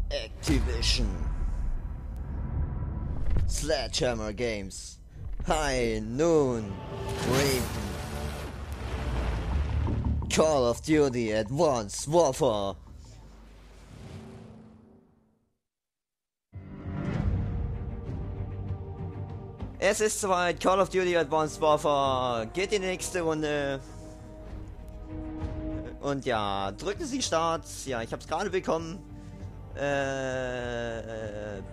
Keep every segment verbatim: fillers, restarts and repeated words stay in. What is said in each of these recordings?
Activision. Sledgehammer Games. High Noon. Raven. Call of Duty Advanced Warfare. Es ist soweit, Call of Duty Advanced Warfare geht in die nächste Runde. Und ja, drücken Sie Start. Ja, ich habe es gerade bekommen. Äh, äh,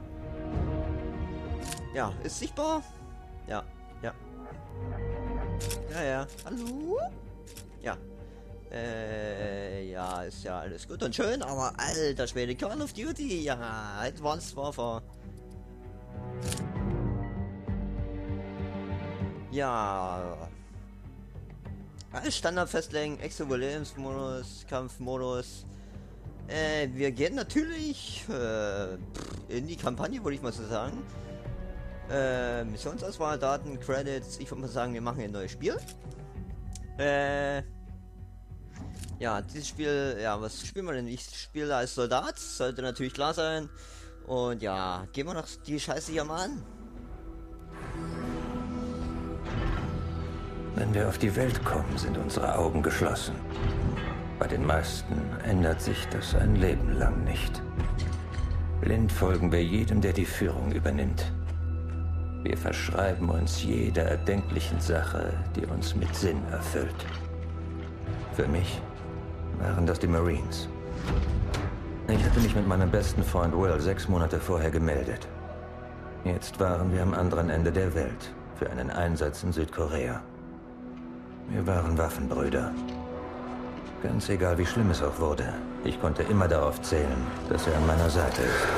ja, ist sichtbar? Ja, ja. Ja, ja. Hallo? Ja. Äh, ja, ist ja alles gut und schön, aber alter Schwede, Call of Duty, ja, Advanced Warfare. Ja. Alles Standard festlegen, Extra-Überlebensmodus, Kampfmodus. Äh, wir gehen natürlich äh, in die Kampagne, würde ich mal so sagen. Äh, Missionsauswahl, Daten, Credits. Ich würde mal sagen, wir machen ein neues Spiel. Äh, ja, dieses Spiel, ja, was spielen wir denn? Ich spiele als Soldat, sollte natürlich klar sein. Und ja, gehen wir noch die Scheiße hier mal an. Wenn wir auf die Welt kommen, sind unsere Augen geschlossen. Bei den meisten ändert sich das ein Leben lang nicht. Blind folgen wir jedem, der die Führung übernimmt. Wir verschreiben uns jeder erdenklichen Sache, die uns mit Sinn erfüllt. Für mich waren das die Marines. Ich hatte mich mit meinem besten Freund Will sechs Monate vorher gemeldet. Jetzt waren wir am anderen Ende der Welt für einen Einsatz in Südkorea. Wir waren Waffenbrüder. Ganz egal, wie schlimm es auch wurde, ich konnte immer darauf zählen, dass er an meiner Seite ist.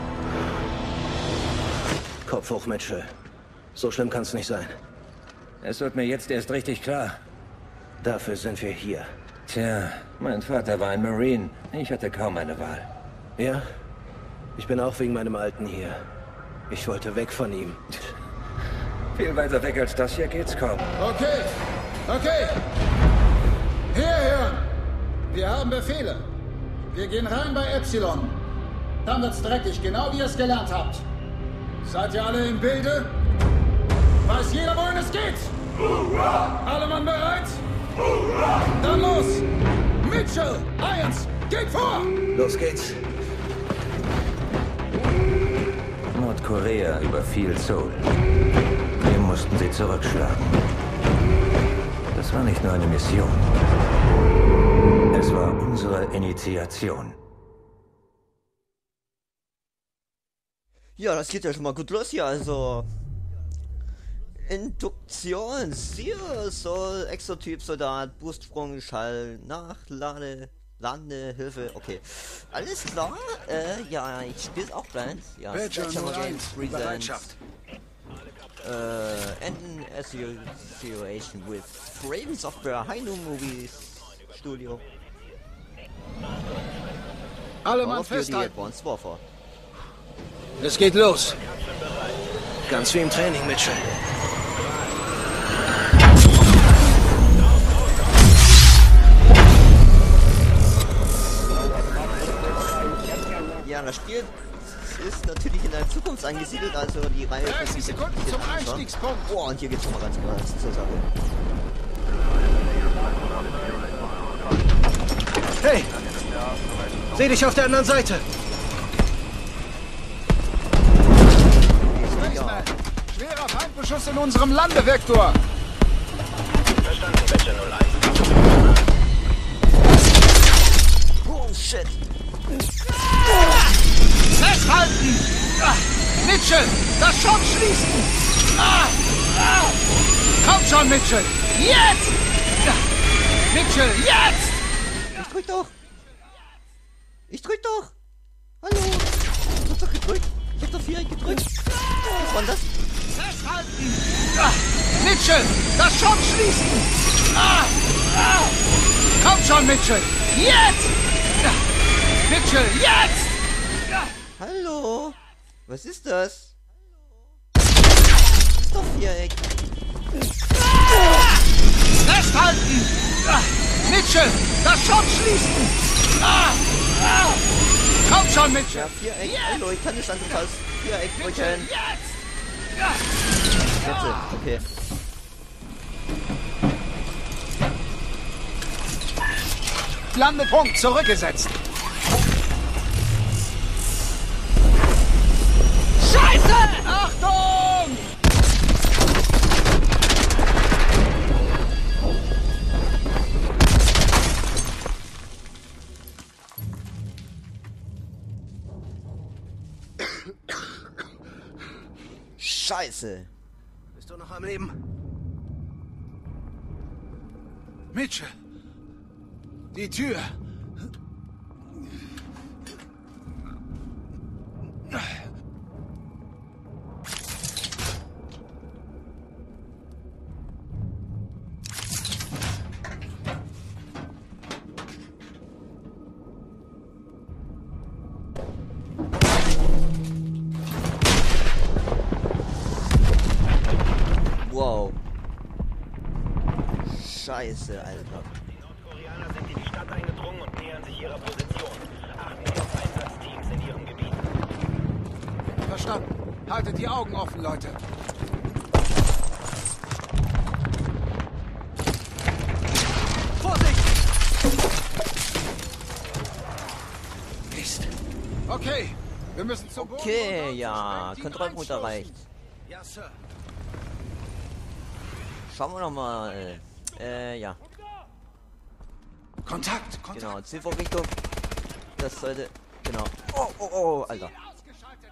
Kopf hoch, Mitchell. So schlimm kann es nicht sein. Es wird mir jetzt erst richtig klar. Dafür sind wir hier. Tja, mein Vater war ein Marine. Ich hatte kaum eine Wahl. Ja? Ich bin auch wegen meinem Alten hier. Ich wollte weg von ihm. Viel weiter weg als das hier geht's kaum. Okay, okay. Hierher! Wir haben Befehle. Wir gehen rein bei Epsilon. Dann wird's dreckig, genau wie ihr es gelernt habt. Seid ihr alle im Bilde? Weiß jeder, wohin es geht? Hurra! Alle Mann bereit? Hurra! Dann los! Mitchell, Irons, geht vor! Los geht's. Nordkorea überfiel Seoul. Wir mussten sie zurückschlagen. Das war nicht nur eine Mission. Es war unsere Initiation. Ja, das geht ja schon mal gut los hier, also... Induktion, Ziel, Soll, Exotyp, Soldat, Boostsprung, Schall, Nachlade, Lande, Hilfe, okay. Alles klar, äh, ja, ich spiele auch blind. Ja, Sledgehammer Games, Presents. Äh, Enden Association with Raven Software, High Noon Movies, Studio. Alle Mann festhalten. Advanced Warfare. Es geht los. Ganz wie im Training, Mitchell. Ja, das Spiel ist natürlich in der Zukunft angesiedelt, also die Reihe... dreißig Sekunden zum Einstiegspunkt. Oh, und hier geht's nochmal ganz kurz zur Sache. Hey! Seh dich auf der anderen Seite! Spaceman, schwerer Feindbeschuss in unserem Landevektor. Verstanden, Badger null eins. Oh, shit! Festhalten! Ah, Mitchell, das Schott schließen! Ah, ah. Komm schon, Mitchell! Jetzt! Ah, Mitchell, jetzt! Ich drück doch! Ich drück doch! Hallo! Ich hab doch gedrückt! Ich hab doch Viereck gedrückt! Was war denn das? Festhalten! Ah, Mitchell, das Schott schließen! Ah, ah. Komm schon, Mitchell! Jetzt! Ah, Mitchell, jetzt! Hallo? Was ist das? Das ist doch Viereck! Festhalten! Ah, Mitchell, das Schott schließen! Ah, ah. Komm schon! schon, Mitchell! Ja, Viereck. Hallo, ich kann nicht andere fast. Viereck drücken. Jetzt! Ja. Jetzt, okay. Landepunkt zurückgesetzt. Scheiße! Achtung! Scheiße. Bist du noch am Leben? Mitchell. Die Tür. Wow. Scheiße, Alter. Die Nordkoreaner sind in die Stadt eingedrungen und nähern sich ihrer Position. Achten Sie auf Einsatzteams in Ihrem Gebiet. Verstanden. Haltet die Augen offen, Leute. Vorsicht! Mist. Okay, wir müssen zum Boden. Okay, runter und ja. zum Sprengteam Kontrollpunkt reinstoßen. erreicht. Ja, Sir. Schauen wir noch mal. Äh, ja. Kontakt, Kontakt. Genau, Zielvorrichtung. Das sollte. Genau. Oh, oh, oh, Alter. Ausgeschaltet.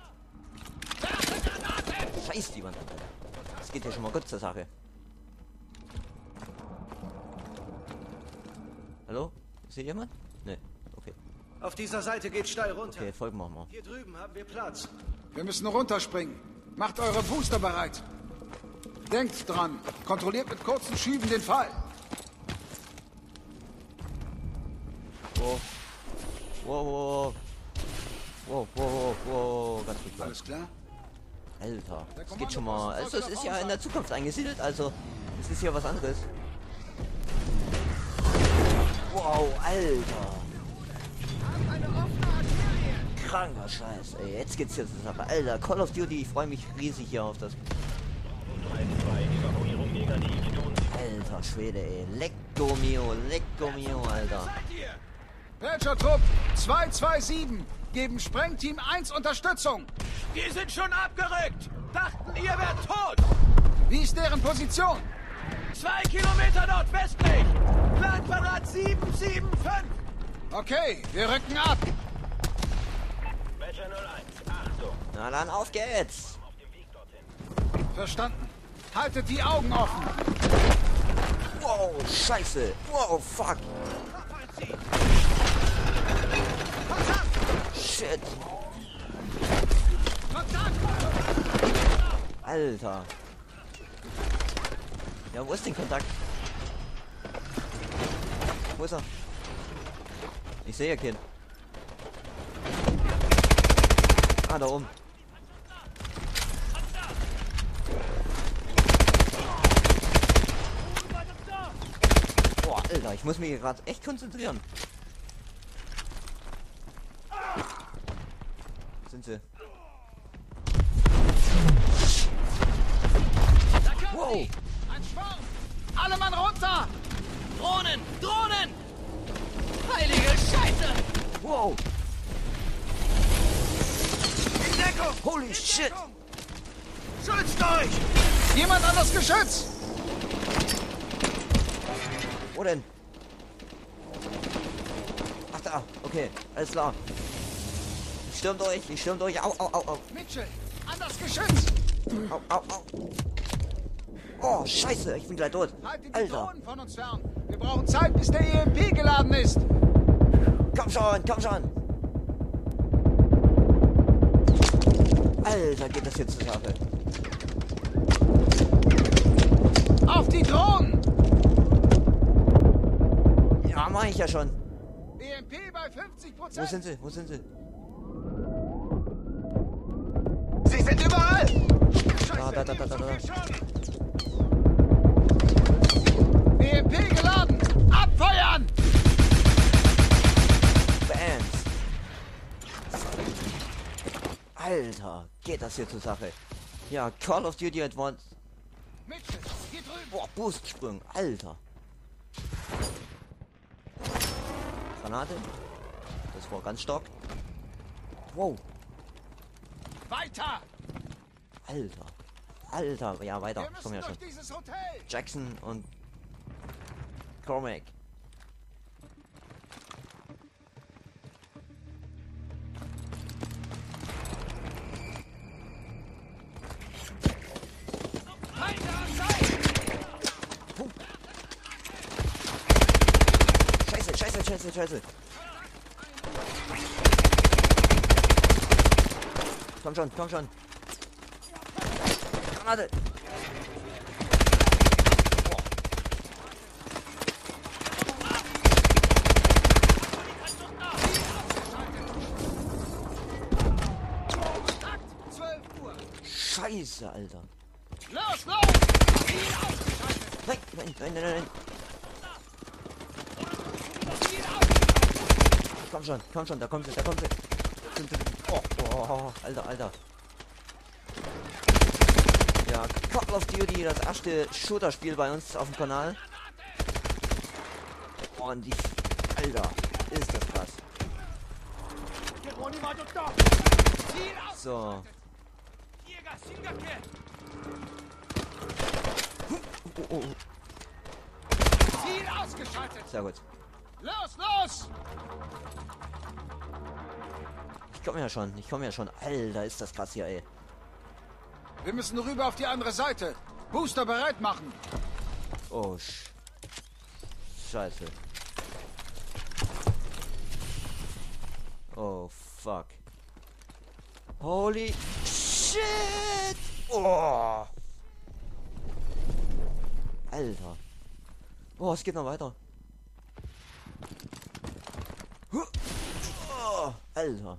Scheiß die Wand. Das geht ja schon mal gut zur Sache. Hallo? Ist hier jemand? Ne, okay. Auf dieser Seite geht steil runter. Okay, folgen wir mal. Hier drüben haben wir Platz. Wir müssen runterspringen. Macht eure Booster bereit. Denkt dran. Kontrolliert mit kurzen Schüben den Fall. Wow. Wow, wow. Wow, wow, wow, wow. Ganz gut. Alles klar? Alter, das geht schon mal. Also es ist ja in der Zukunft eingesiedelt, also es ist hier was anderes. Wow, Alter. Kranker Scheiß, ey. Jetzt geht's hier zur Sache. Alter, Call of Duty, ich freue mich riesig hier auf das. Alter Schwede, ey. Lecco mio, lecco mio, Alter. Welcher Trupp? zwei zwei sieben. Geben Sprengteam eins Unterstützung. Die sind schon abgerückt. Dachten, ihr wärt tot. Wie ist deren Position? Zwei Kilometer nordwestlich. Planquadrat sieben sieben fünf. Okay, wir rücken ab. Badger null eins, Achtung. Na dann, auf geht's. Auf dem Weg dorthin. Verstanden. Haltet die Augen offen. Wow, Scheiße. Wow, fuck. Shit. Alter. Ja, wo ist den Kontakt? Wo ist er? Ich sehe ja keinen. Ah, da oben. Boah, Alter, ich muss mich hier gerade echt konzentrieren. Wo sind sie? Wow! Ein Schwarm! Alle Mann runter! Drohnen, Drohnen. Heilige Scheiße. Wow! In Deckung. Holy shit! Schützt euch. Jemand an das Geschütz! Wo denn? Ach da, okay, alles klar. Ich stürm durch, ich stürm durch. Au, au, au, au. Mitchell, an das Geschütz! Au, au, au. Oh, scheiße, ich bin gleich tot. Haltet die Alter, Drohnen von uns fern! Wir brauchen Zeit, bis der E M P geladen ist! komm schon, komm schon. Alter, geht das jetzt zur Sache. Auf die Drohnen! Ja, mach ich ja schon. E M P bei fünfzig Wo Prozent! sind sie? Wo sind sie? Sie sind überall. Da, da, da, da, da, da. E M P geladen! Abfeuern! Bands. Alter, geht das hier zur Sache. Ja, Call of Duty Advanced. Mitchell, hier drüben. Boah, Boostsprung, Alter. Granate. Das war ganz stark. Wow. Weiter! Alter. Alter, ja, weiter. Wir Ich komm müssen ja durch schon. dieses Hotel. Jackson und Cormac. Puh. Scheiße, scheiße, scheiße, scheiße. Komm schon, komm schon. Granate. Scheiße, Alter. Los, los! Nein, nein, nein, nein, nein. Komm schon, komm schon, da kommt sie, da kommt sie. Oh, oh, Alter, Alter. Ja, Call of Duty, das erste Shooter-Spiel bei uns auf dem Kanal. Und ich, Alter, ist das krass. So. Oh, oh. Ziel ausgeschaltet! Sehr gut. Los, los! Ich komme ja schon, ich komme ja schon. Alter, ist das krass hier, ey. Wir müssen rüber auf die andere Seite. Booster bereit machen. Oh, sch Scheiße. Oh, fuck. Holy shit! Oh! Alter. Oh, es geht noch weiter. Oh, Alter.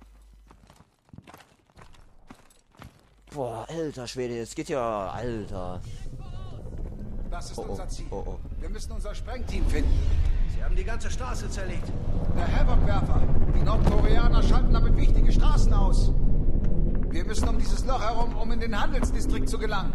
Boah, alter Schwede, es geht ja, Alter. Das ist Oh, oh, unser Ziel. oh, oh. Wir müssen unser Sprengteam finden. Sie haben die ganze Straße zerlegt. Der Havoc-Werfer. Die Nordkoreaner schalten damit wichtige Straßen aus. Wir müssen um dieses Loch herum, um in den Handelsdistrikt zu gelangen.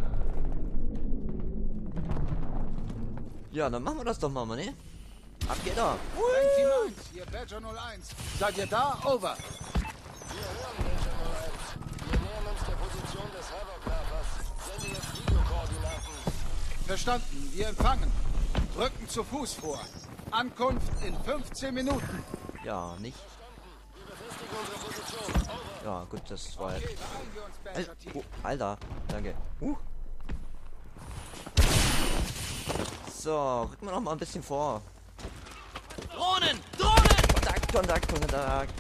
Ja, dann machen wir das doch mal, ne? Ab geht er. Sprengteam eins, hier Badger null eins. Seid ihr da? Over. Wir hören Badger null eins. Wir nähern uns der Position des Havoc-Werfers. Sende jetzt Videokoordinaten. Verstanden. Wir empfangen. Rücken zu Fuß vor. Ankunft in fünfzehn Minuten. Ja, nicht. Wir befestigen unsere Position. Over. Ja, gut, das war... Okay, beeilen wir uns, Al Badger-Team. oh, Alter, danke. Uh. So, rücken wir noch mal ein bisschen vor. Drohnen! Drohnen! Kontakt, Kontakt, Kontakt.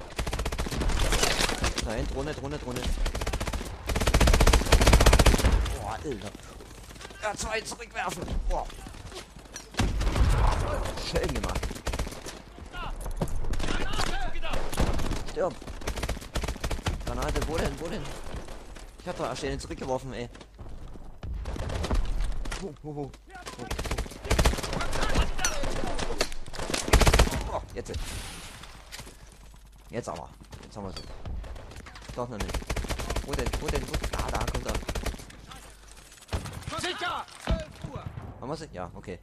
Nein, Drohne, Drohne, Drohne. Boah, Alter. Ja, zwei zurückwerfen. Boah. Schön gemacht. Stirb. Granate, wo denn, wo denn? Ich hab doch erst den zurückgeworfen, ey. Oh, oh, oh. Oh, oh. Oh, jetzt. Jetzt aber. Jetzt haben wir sie. Doch noch nicht. Wo denn, wo denn, wo denn? Ah, da kommt er. Sicher! zwölf Uhr. Haben wir sie? Ja, okay.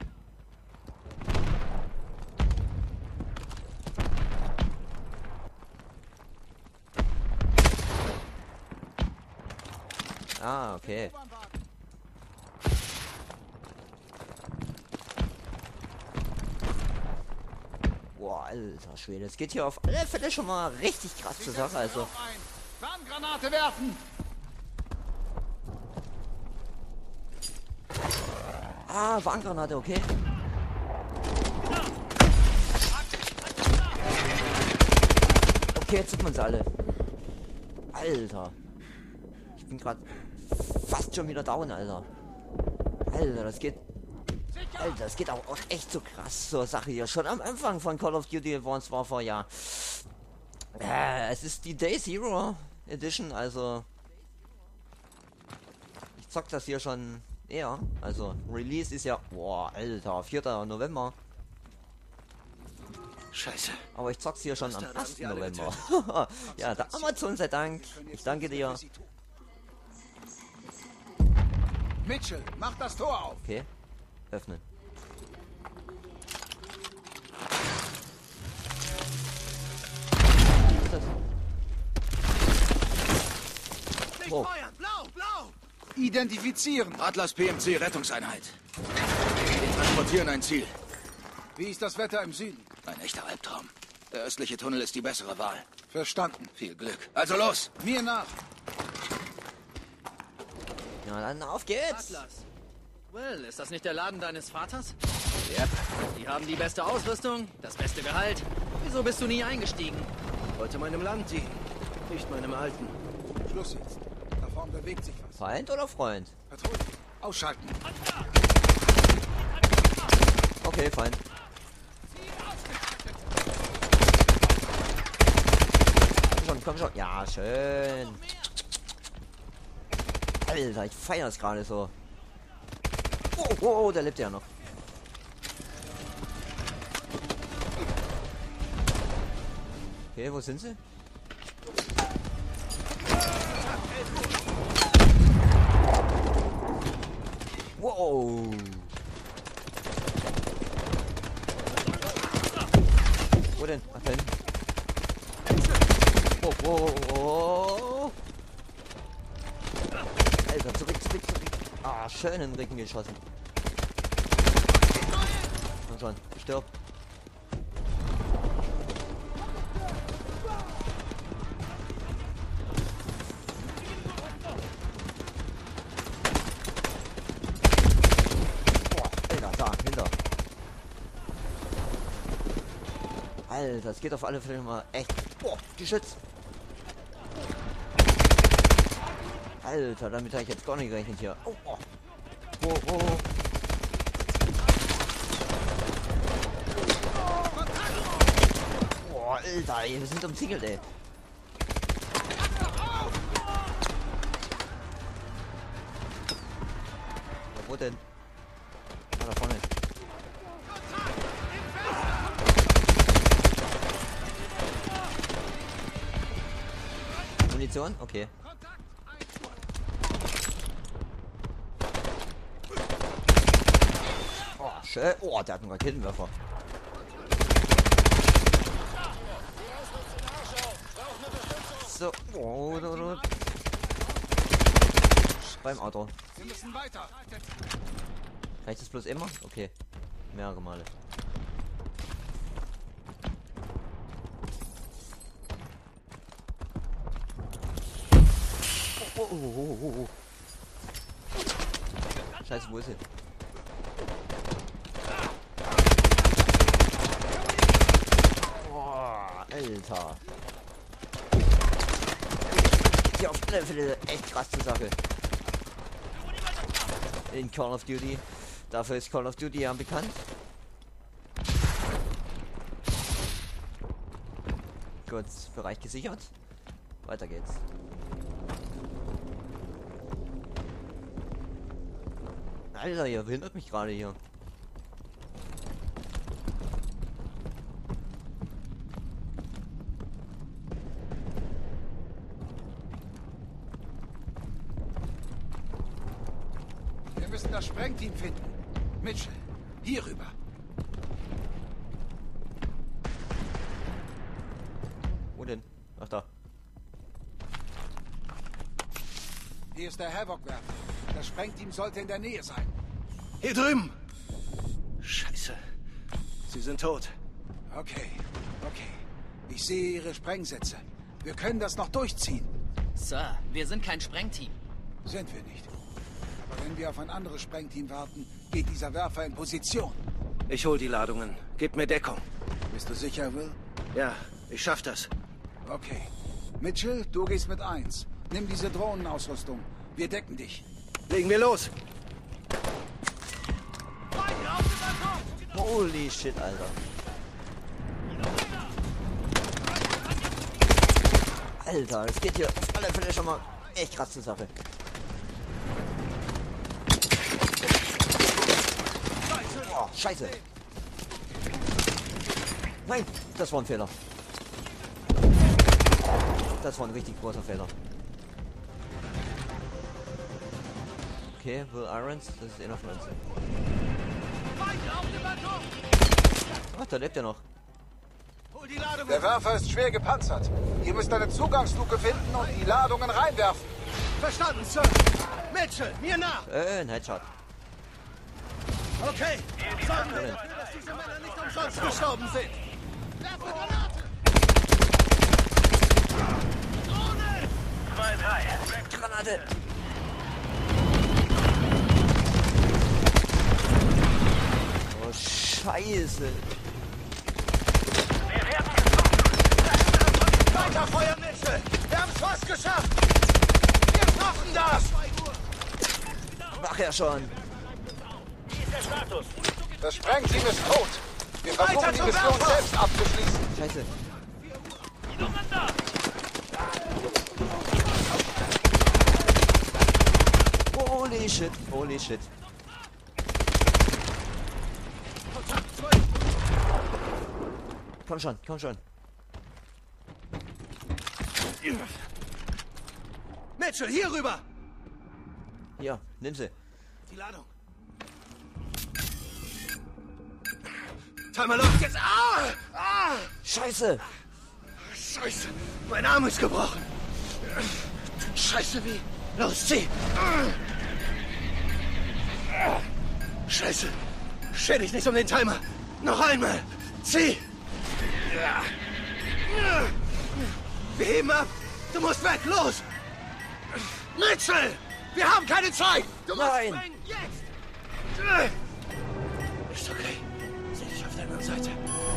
Ah, okay. Boah, alter Schwede. Es geht hier auf alle Fälle schon mal richtig krass zur Sache, also. Warngranate werfen! Ah, Warngranate, okay. Okay, jetzt sieht man sie alle. Alter. Ich bin gerade fast schon wieder down, Alter. Alter, das geht... Alter, das geht auch, auch echt so krass zur Sache hier. Schon am Anfang von Call of Duty Advanced Warfare, ja. Äh, es ist die Day Zero Edition, also... Ich zock das hier schon eher. Also, Release ist ja... Boah, Alter, vierter November. Scheiße. Aber ich zock's hier schon am Da haben ersten sie alle November. Ja, der Amazon sei Dank. Ich danke dir. Mitchell, mach das Tor auf. Okay. Öffnen. Was ist das? Oh, Blau, blau! Identifizieren. Atlas P M C Rettungseinheit. Wir transportieren ein Ziel. Wie ist das Wetter im Süden? Ein echter Albtraum. Der östliche Tunnel ist die bessere Wahl. Verstanden. Viel Glück. Also los! Mir nach. ja, dann auf geht's. Atlas. Well, ist das nicht der Laden deines Vaters? Yep. Die haben die beste Ausrüstung, das beste Gehalt. Wieso bist du nie eingestiegen? Wollte meinem Land dienen, nicht meinem Alten. Schluss jetzt. Da vorne bewegt sich was. Feind oder Freund? Patrouille. Ausschalten. Okay, Feind. Komm schon, komm schon. Ja, schön. Alter, ich feiere es gerade so. Oh, oh, oh, der lebt ja noch. Okay, wo sind sie? Wow. Wo denn? Ach, da hinten. Oh, oh, oh. Alter, zurück, zurück, zurück. Ah, schön in den Rücken geschossen. Komm schon, stirb. Boah, Alter, da, hinter. Alter, das geht auf alle Fälle mal echt. Boah, Geschütz. Alter, damit habe ich jetzt gar nicht gerechnet hier. Oh, oh. Oh, oh. Boah, Alter, ey, wir sind umzingelt, ey. Ja, wo denn? Ah, da vorne. Munition? Okay. Oh, schön. Oh, der hat einen Raketenwerfer. So. Oh, oh, oh. Beim Auto. Wir müssen weiter. Reicht das bloß immer? Okay. Mehrere Male. Oh, oh, oh, oh, oh. Scheiße, wo ist sie? Boah, Alter. Die auf alle Fälle echt krass zur Sache. In Call of Duty. Dafür ist Call of Duty ja bekannt. Gut, Bereich gesichert. Weiter geht's. Alter, ihr behindert mich gerade hier. Wir müssen das Sprengteam finden. Mitchell, hier rüber. Wo denn? Ach da. Hier ist der Havoc-Werfer. Das Sprengteam sollte in der Nähe sein. Hier drüben! Scheiße. Sie sind tot. Okay, okay. Ich sehe Ihre Sprengsätze. Wir können das noch durchziehen. Sir, wir sind kein Sprengteam. Sind wir nicht. Aber wenn wir auf ein anderes Sprengteam warten, geht dieser Werfer in Position. Ich hol die Ladungen. Gib mir Deckung. Bist du sicher, Will? Ja, ich schaff das. Okay. Mitchell, du gehst mit eins. Nimm diese Drohnenausrüstung. Wir decken dich. Legen wir los. Holy shit, Alter. Alter, es geht hier auf alle Fälle schon mal echt krass zur Sache. Oh, scheiße. Nein, Das war ein Fehler. Das war ein richtig großer Fehler. Okay, Will Irons, das ist eh noch von uns. Ach, da lebt er noch. Der Werfer ist schwer gepanzert. Ihr müsst eine Zugangsluke finden und die Ladungen reinwerfen. Verstanden, Sir. Mitchell, mir nach. Äh, ein Headshot. Okay. Sagen wir, dass diese Männer nicht umsonst gestorben sind. Werfe Granate. Drohne. zwei drei. Granate. Oh, Scheiße. Wir werden getroffen. Weiter feuern, Mitchell. Wir haben es fast geschafft. Wir schaffen das. Mach ja schon. Wie ist der Status? Das Sprengteam ist tot. Wir versuchen Weiter die zum Mission Werfer. selbst abzuschließen. Scheiße. Holy shit, holy shit. Komm schon, komm schon. Mitchell, hier rüber. Hier, nimm sie. Die Ladung. Timer läuft jetzt. Ah! Ah! Scheiße. Scheiße. Mein Arm ist gebrochen. Scheiße, wie? Los, zieh. Scheiße. Stell dich nicht um den Timer. Noch einmal. Zieh. Wir heben ab. Du musst weg. Los. Mitchell! Wir haben keine Zeit. Du musst Nein. springen. Jetzt. Ist okay. Seh dich auf der anderen Seite.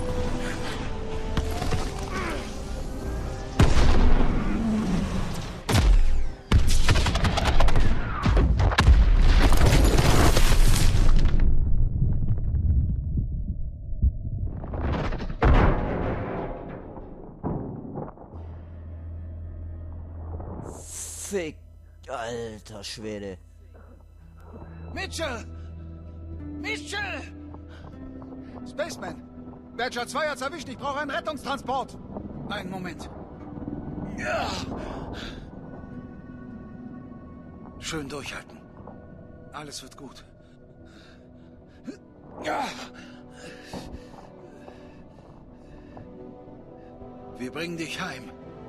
Fick. Alter Schwede. Mitchell! Mitchell! Spaceman, Badger zwei hat's erwischt. Ich brauche einen Rettungstransport. Einen Moment. Ja. Schön durchhalten. Alles wird gut. Ja. Wir bringen dich heim.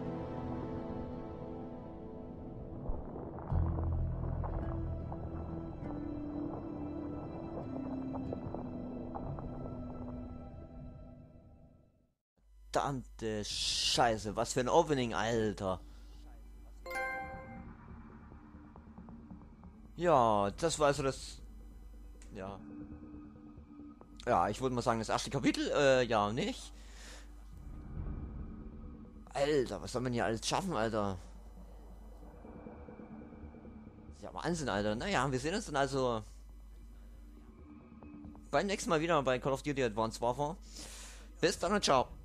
Verdammte Scheiße, was für ein Opening, Alter. Ja, das war also das... Ja. Ja, ich würde mal sagen, das erste Kapitel, äh, ja, nicht. Alter, was soll man hier alles schaffen, Alter? Ja, Wahnsinn, Alter. Naja, wir sehen uns dann also beim nächsten Mal wieder bei Call of Duty Advanced Warfare. Bis dann und ciao.